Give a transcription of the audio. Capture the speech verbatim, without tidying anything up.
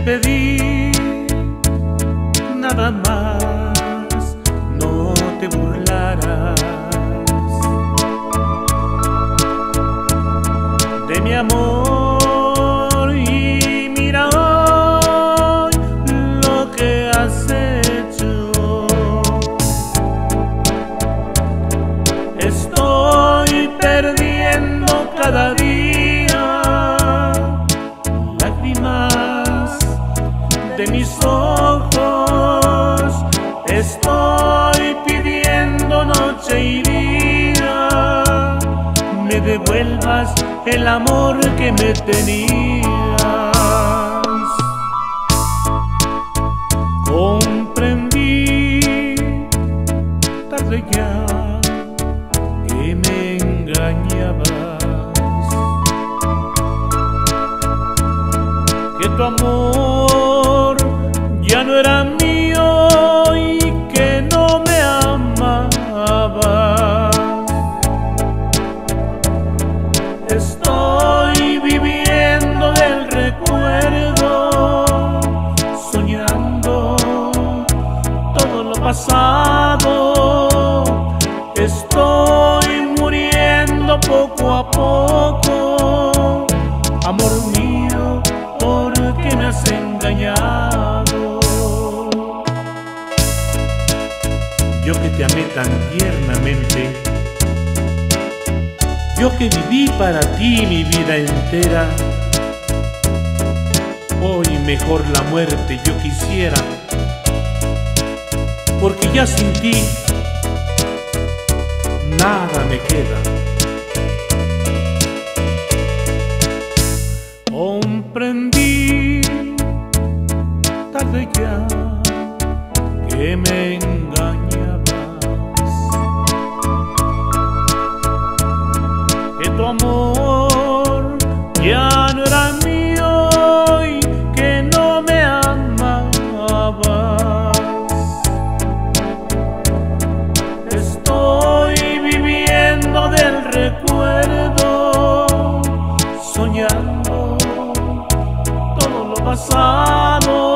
pedí nada más, no te burlarás de mi amor, y mira hoy lo que has hecho. Estoy perdiendo cada día lágrimas de mis ojos. Estoy pidiendo noche y día me devuelvas el amor que me tenías. Comprendí tarde ya que me engañabas, que tu amor ya no era mío y que no me amabas. Estoy viviendo del recuerdo, soñando todo lo pasado. Estoy muriendo poco a poco, amor mío, porque me has engañado. Yo que te amé tan tiernamente, yo que viví para ti mi vida entera, hoy mejor la muerte yo quisiera, porque ya sin ti nada me queda. Comprendí tarde ya que me engañabas, que tu amor ya no era mío y que no me amabas. Estoy viviendo del recuerdo, soñando todo lo pasado.